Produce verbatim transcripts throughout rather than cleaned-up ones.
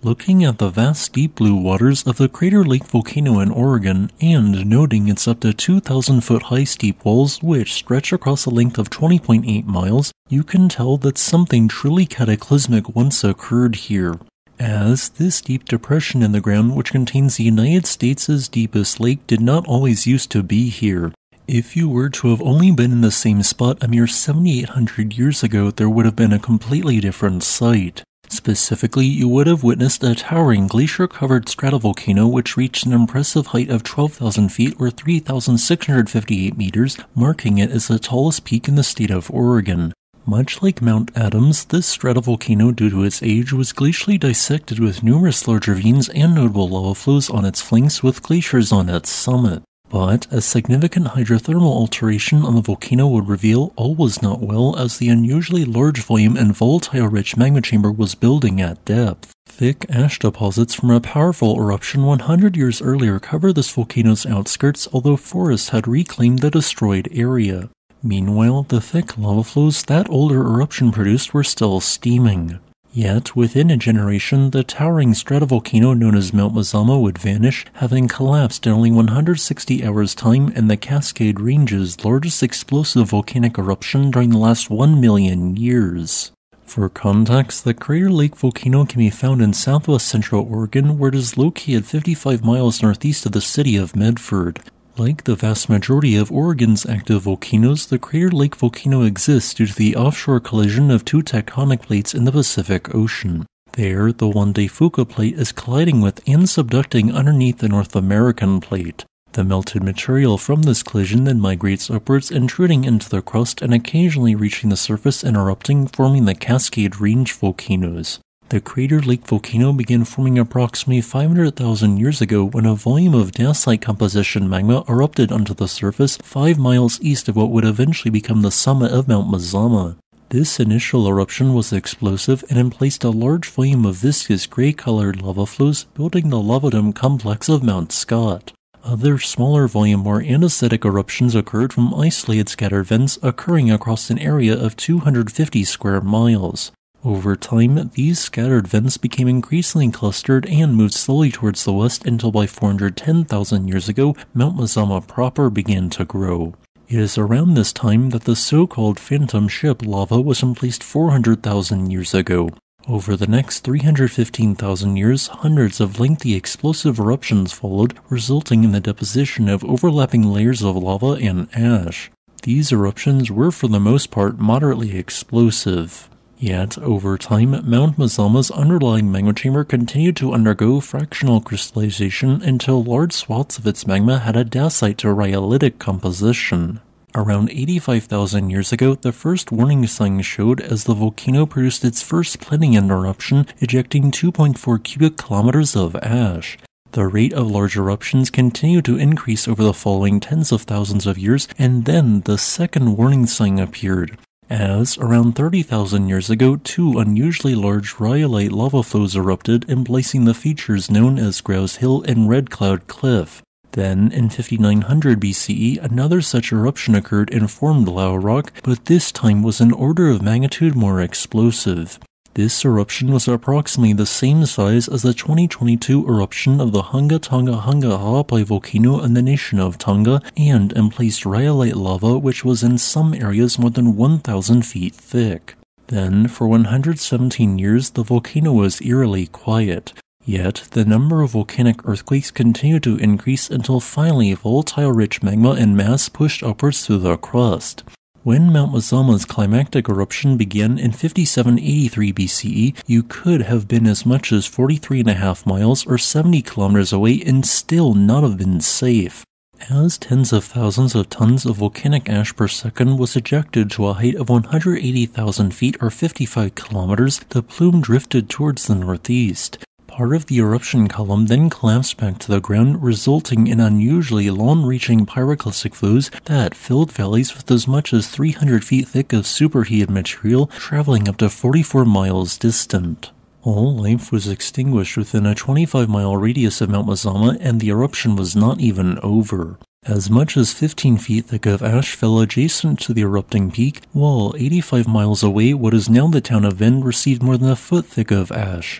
Looking at the vast deep blue waters of the Crater Lake volcano in Oregon, and noting its up to two thousand foot high steep walls which stretch across a length of twenty point eight miles, you can tell that something truly cataclysmic once occurred here. As this deep depression in the ground which contains the United States' deepest lake did not always used to be here. If you were to have only been in the same spot a mere seventy-eight hundred years ago, there would have been a completely different sight. Specifically, you would have witnessed a towering glacier-covered stratovolcano which reached an impressive height of twelve thousand feet or three thousand six hundred fifty-eight meters, marking it as the tallest peak in the state of Oregon. Much like Mount Adams, this stratovolcano, due to its age, was glacially dissected with numerous large ravines and notable lava flows on its flanks with glaciers on its summit. But a significant hydrothermal alteration on the volcano would reveal all was not well, as the unusually large volume and volatile-rich magma chamber was building at depth. Thick ash deposits from a powerful eruption one hundred years earlier covered this volcano's outskirts, although forests had reclaimed the destroyed area. Meanwhile, the thick lava flows that older eruption produced were still steaming. Yet, within a generation, the towering stratovolcano known as Mount Mazama would vanish, having collapsed in only one hundred sixty hours' time in the Cascade Range's largest explosive volcanic eruption during the last one million years. For context, the Crater Lake volcano can be found in southwest central Oregon, where it is located fifty-five miles northeast of the city of Medford. Like the vast majority of Oregon's active volcanoes, the Crater Lake volcano exists due to the offshore collision of two tectonic plates in the Pacific Ocean. There, the Juan de Fuca plate is colliding with and subducting underneath the North American plate. The melted material from this collision then migrates upwards, intruding into the crust and occasionally reaching the surface and erupting, forming the Cascade Range volcanoes. The Crater Lake volcano began forming approximately five hundred thousand years ago when a volume of dacite composition magma erupted onto the surface five miles east of what would eventually become the summit of Mount Mazama. This initial eruption was explosive and emplaced a large volume of viscous gray-colored lava flows, building the lava dome complex of Mount Scott. Other smaller volume more anesthetic eruptions occurred from isolated scattered vents occurring across an area of two hundred fifty square miles. Over time, these scattered vents became increasingly clustered and moved slowly towards the west until by four hundred ten thousand years ago, Mount Mazama proper began to grow. It is around this time that the so-called phantom ship lava was emplaced four hundred thousand years ago. Over the next three hundred fifteen thousand years, hundreds of lengthy explosive eruptions followed, resulting in the deposition of overlapping layers of lava and ash. These eruptions were for the most part moderately explosive. Yet, over time, Mount Mazama's underlying magma chamber continued to undergo fractional crystallization until large swaths of its magma had a dacite to rhyolitic composition. Around eighty-five thousand years ago, the first warning signs showed as the volcano produced its first Plinian eruption, ejecting two point four cubic kilometers of ash. The rate of large eruptions continued to increase over the following tens of thousands of years, and then the second warning sign appeared. As, around thirty thousand years ago, two unusually large rhyolite lava flows erupted, emplacing the features known as Grouse Hill and Red Cloud Cliff. Then, in fifty-nine hundred B C E, another such eruption occurred and formed lava rock, but this time was an order of magnitude more explosive. This eruption was approximately the same size as the twenty twenty-two eruption of the Hunga Tonga Hunga Ha'apai volcano in the nation of Tonga, and emplaced rhyolite lava which was in some areas more than one thousand feet thick. Then, for one hundred seventeen years, the volcano was eerily quiet. Yet, the number of volcanic earthquakes continued to increase until finally volatile-rich magma and mass pushed upwards through the crust. When Mount Mazama's climactic eruption began in fifty-seven eighty-three B C E, you could have been as much as forty-three point five miles or seventy kilometers away and still not have been safe. As tens of thousands of tons of volcanic ash per second was ejected to a height of one hundred eighty thousand feet or fifty-five kilometers, the plume drifted towards the northeast. Part of the eruption column then collapsed back to the ground, resulting in unusually long-reaching pyroclastic flows that filled valleys with as much as three hundred feet thick of superheated material, traveling up to forty-four miles distant. All life was extinguished within a twenty-five mile radius of Mount Mazama, and the eruption was not even over. As much as fifteen feet thick of ash fell adjacent to the erupting peak, while eighty-five miles away what is now the town of Vend received more than a foot thick of ash.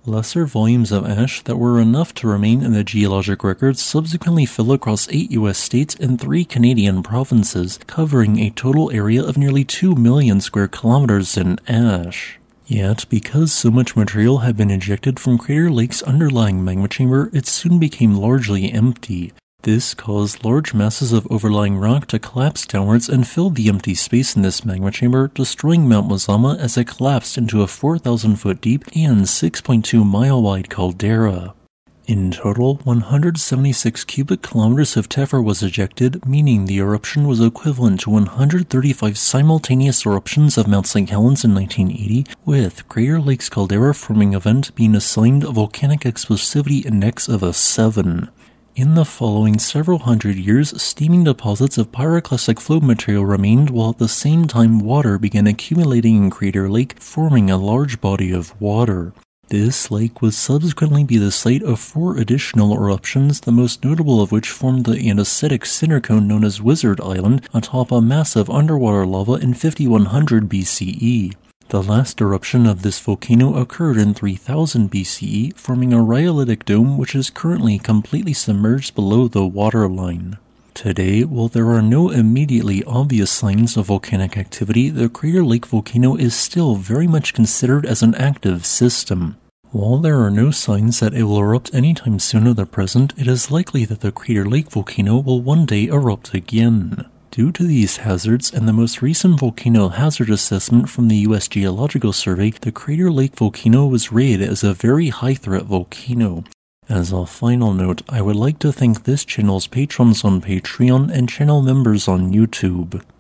Lesser volumes of ash that were enough to remain in the geologic records subsequently fell across eight U S states and three Canadian provinces, covering a total area of nearly two million square kilometers in ash. Yet, because so much material had been ejected from Crater Lake's underlying magma chamber, it soon became largely empty. This caused large masses of overlying rock to collapse downwards and fill the empty space in this magma chamber, destroying Mount Mazama as it collapsed into a four thousand foot deep and six point two mile wide caldera. In total, one hundred seventy-six cubic kilometers of tephra was ejected, meaning the eruption was equivalent to one hundred thirty-five simultaneous eruptions of Mount Saint Helens in nineteen eighty, with Crater Lake's caldera forming event being assigned a volcanic explosivity index of a seven. In the following several hundred years, steaming deposits of pyroclastic flow material remained, while at the same time water began accumulating in Crater Lake, forming a large body of water. This lake would subsequently be the site of four additional eruptions, the most notable of which formed the andesitic cinder cone known as Wizard Island atop a massive underwater lava in fifty-one hundred B C E. The last eruption of this volcano occurred in three thousand B C E, forming a rhyolitic dome which is currently completely submerged below the waterline. Today, while there are no immediately obvious signs of volcanic activity, the Crater Lake volcano is still very much considered as an active system. While there are no signs that it will erupt anytime soon or the present, it is likely that the Crater Lake volcano will one day erupt again. Due to these hazards and the most recent volcano hazard assessment from the U S Geological Survey, the Crater Lake volcano was rated as a very high-threat volcano. As a final note, I would like to thank this channel's patrons on Patreon and channel members on YouTube.